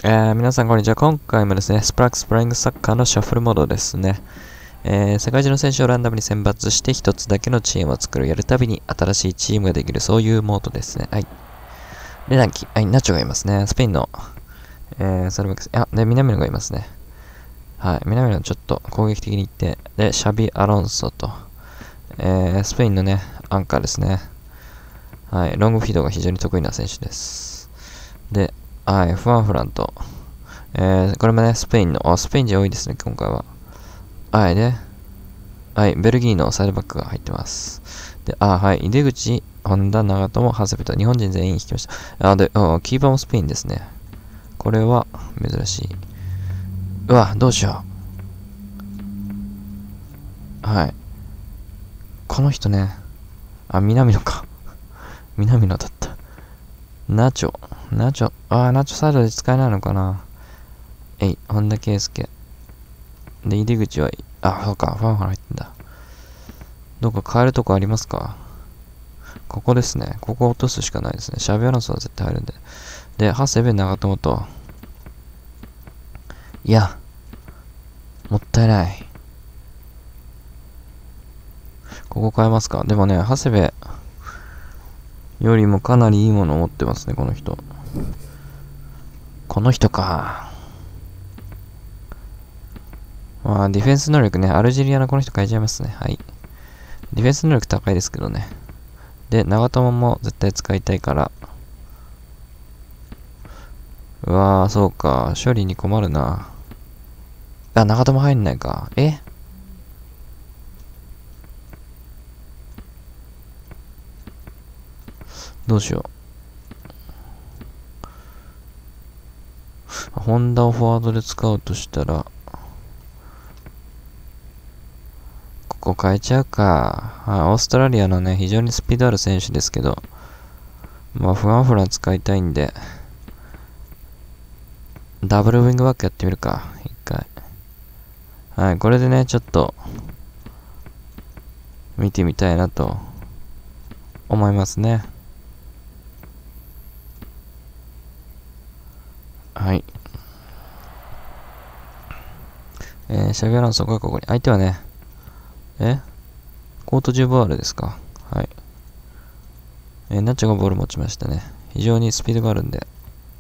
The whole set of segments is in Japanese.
皆さんこんにちは。今回もですね、スプラックスプライングサッカーのシャッフルモードですね。世界中の選手をランダムに選抜して一つだけのチームを作る。やるたびに新しいチームができる。そういうモードですね。はい。で、ナチョがいますね。スペインの、サルバックス。で、南野がいますね。はい。南野ちょっと攻撃的にいって、で、シャビ・アロンソと、スペインのね、アンカーですね。はい。ロングフィードが非常に得意な選手です。で、はい。フアンフランと、これもね、スペイン人多いですね、今回は。はい、で、はい、ベルギーのサイドバックが入ってます。で、はい、出口、本田、長友、長谷部と日本人全員引きました。キーパーもスペインですね。これは珍しい。うわ、どうしよう。はい。この人ね、南野か。南野だった。ナチョ、ナチョサイドで使えないのかな。本田圭佑。で、入り口は、そうか、ファンファン入ってんだ。どっか変えるとこありますか？ここですね。ここ落とすしかないですね。シャビアロンソは絶対入るんで。で、長谷部長友と。いや、もったいない。ここ変えますか？でもね、長谷部よりもかなりいいものを持ってますね、この人。この人か。ディフェンス能力ね、アルジェリアのこの人変えちゃいますね。はい。ディフェンス能力高いですけどね。で、長友も絶対使いたいから。そうか。処理に困るな。長友入んないか。どうしよう。ホンダをフォワードで使うとしたら、ここ変えちゃうか。オーストラリアのね、非常にスピードある選手ですけど、フランフラン使いたいんで、ダブルウィングバックやってみるか。一回。はい、これでね、ちょっと、見てみたいなと、思いますね。はい。シャビアロンソがここに。相手はね、コートジボワールですか。はい。ナチョがボール持ちましたね。非常にスピードがあるんで。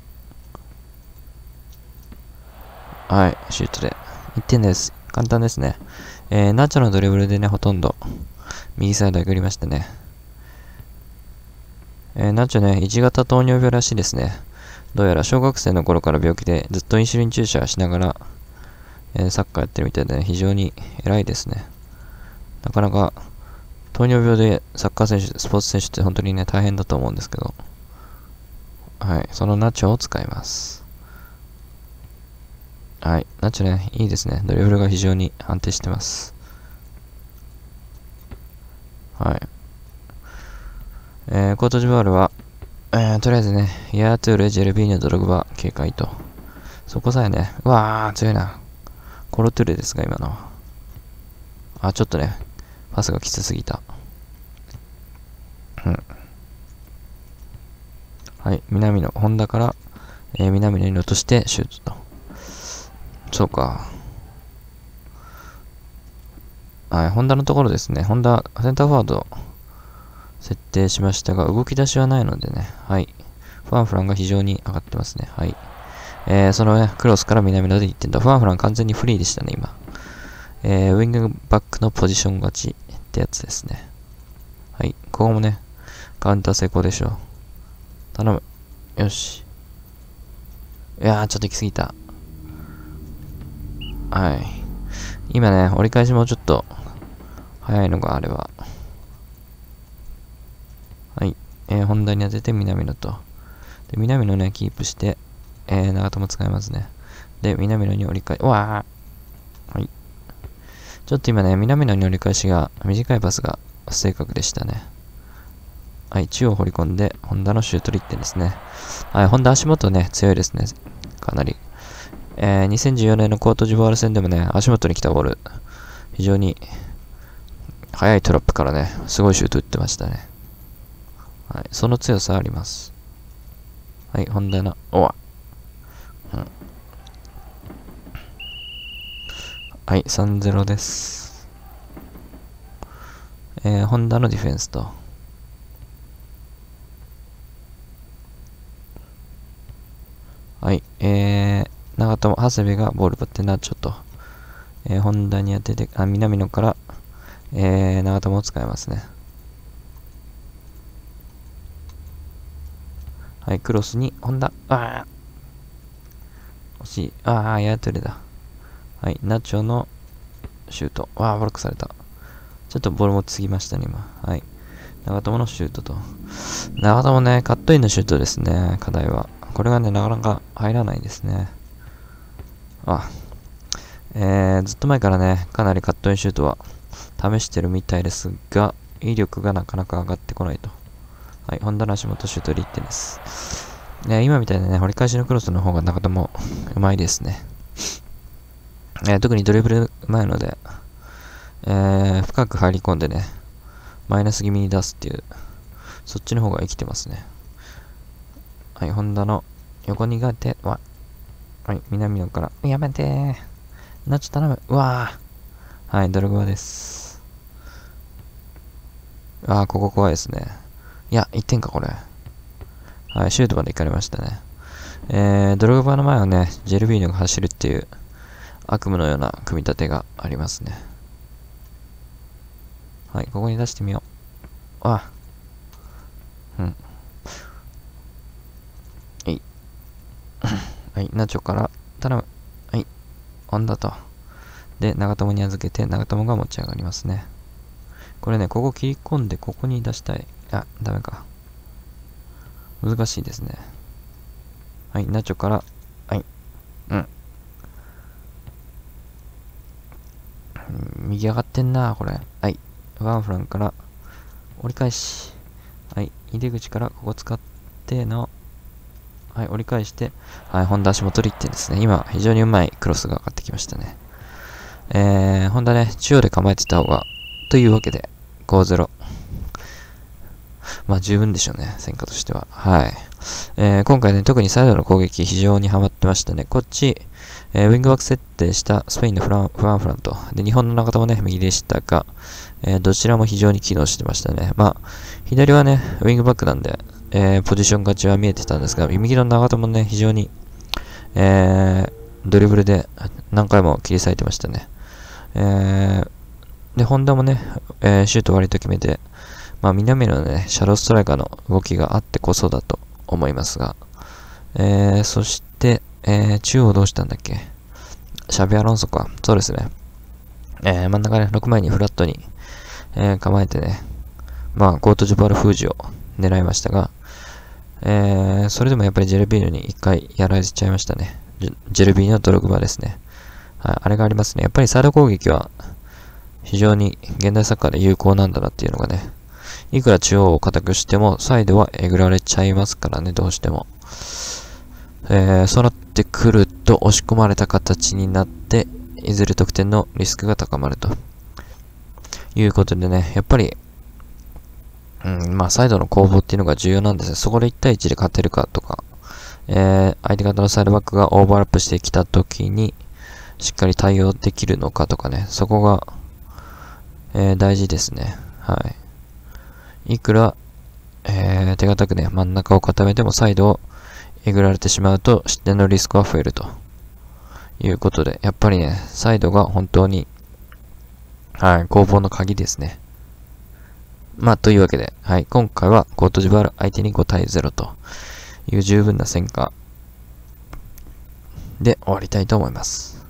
はい、シュートで。1点です。簡単ですね。ナチョのドリブルでね、ほとんど、右サイドへ送りましたね。ナチョね、1型糖尿病らしいですね。どうやら小学生の頃から病気でずっとインシュリン注射しながら、サッカーやってるみたいで、ね、非常に偉いですね。なかなか糖尿病でサッカー選手、スポーツ選手って本当にね、大変だと思うんですけど。はい、そのナチョを使います。はい、ナチョね、いいですね。ドリブルが非常に安定してます。はい。コートジボワールは、とりあえずね、ヤートゥール、ジェルビーニョ、ドログバ、警戒と。そこさえね、強いな。コロトゥーレですが、今のは。ちょっとね、パスがきつすぎた。うん。はい、南の、ホンダから、南のに落としてシュートと。そうか。はい、ホンダのところですね。ホンダ、センターフォワード、設定しましたが、動き出しはないのでね。はい。ファンフランが非常に上がってますね。はい。そのね、クロスから南野で1点と。ファンフラン完全にフリーでしたね、今。ウィングバックのポジション勝ちってやつですね。はい。ここもね、カウンター成功でしょう。頼む。よし。ちょっと行き過ぎた。はい。今ね、折り返しもちょっと、早いのがあれば。はい。本題に当てて南野と。で、南野ね、キープして、長友使いますね。で、南野に折り返し、はい。ちょっと今ね、南野に折り返しが、短いパスが不正確でしたね。はい、中央掘り込んで、ホンダのシュート1点ですね。はい、ホンダ足元ね、強いですね。かなり。2014年のコートジボワール戦でもね、足元に来たボール、非常に、速いトラップからね、すごいシュート打ってましたね。はい、その強さあります。はい、ホンダの、 はい、3-0です。ホンダのディフェンスと。はい、長友、長谷部がボール奪ってナチョと。ホンダに当てて、南野から、長友を使いますね。はい、クロスに、ホンダ、惜しい。やっとれだ。はい、ナチョのシュート。ブロックされた。ちょっとボールもつぎましたね、今。はい。長友のシュートと。長友ね、カットインのシュートですね、課題は。これがね、なかなか入らないですね。ずっと前からね、かなりカットインシュートは試してるみたいですが、威力がなかなか上がってこないと。はい、ホンダの足元シュートで1点です。ね、今みたいなね、折り返しのクロスの方が長友うまいですね。特にドリブルうまいので、深く入り込んでね、マイナス気味に出すっていう、そっちの方が生きてますね。はい、ホンダの横にがって、はい、南野から、やめてー。ナチ頼む。はい、ドルゴバです。ここ怖いですね。いや、1点か、これ。はい、シュートまで行かれましたね。ドルゴバの前はね、ジェルビーノが走るっていう悪夢のような組み立てがありますね。はい、ここに出してみよう。はい、ナチョから頼む。はい、ホンダと。で、長友に預けて、長友が持ち上がりますね。これね、ここ切り込んで、ここに出したい。ダメか。難しいですね。はい、ナチョから、右上がってんな、これ。はい、ワンフランから、折り返し。はい、入り口からここ使っての、はい、折り返して、はい、ホンダ足元で1点ですね。今、非常にうまいクロスが上がってきましたね。ホンダね、中央で構えてた方が、というわけで、5-0。十分でしょうね、戦果としては。はい。今回ね、特にサイドの攻撃非常にハマってましたね。こっち、ウィングバック設定したスペインのフランと、で、日本の中友ね、右でしたが、どちらも非常に機能してましたね。左はね、ウィングバックなんで、ポジション勝ちは見えてたんですが、右の長友ね、非常に、ドリブルで何回も切り裂いてましたね。で、ホンダもね、シュート割と決めて、南野のね、シャドウストライカーの動きがあってこそだと思いますが、そして、中央どうしたんだっけ？シャビアロンソか。そうですね。真ん中ね、6枚にフラットに、構えてね、コートジボワール封じを狙いましたが、それでもやっぱりジェルビーノに1回やられちゃいましたね。ジェルビーノドログバですね。はい、あれがありますね。やっぱりサイド攻撃は非常に現代サッカーで有効なんだなっていうのがね、いくら中央を固くしてもサイドはえぐられちゃいますからね、どうしても。そうなってくると押し込まれた形になって、いずれ得点のリスクが高まるということでね、やっぱり、サイドの攻防っていうのが重要なんですね。そこで1対1で勝てるかとか、相手方のサイドバックがオーバーラップしてきた時に、しっかり対応できるのかとかね、そこが、大事ですね。はい。いくら、手堅くね、真ん中を固めてもサイドをえぐられてしまうと失点のリスクは増えるということで、やっぱりね、サイドが本当に、攻防の鍵ですね。というわけで、今回はコートジボワール相手に5対0という十分な戦果で終わりたいと思います。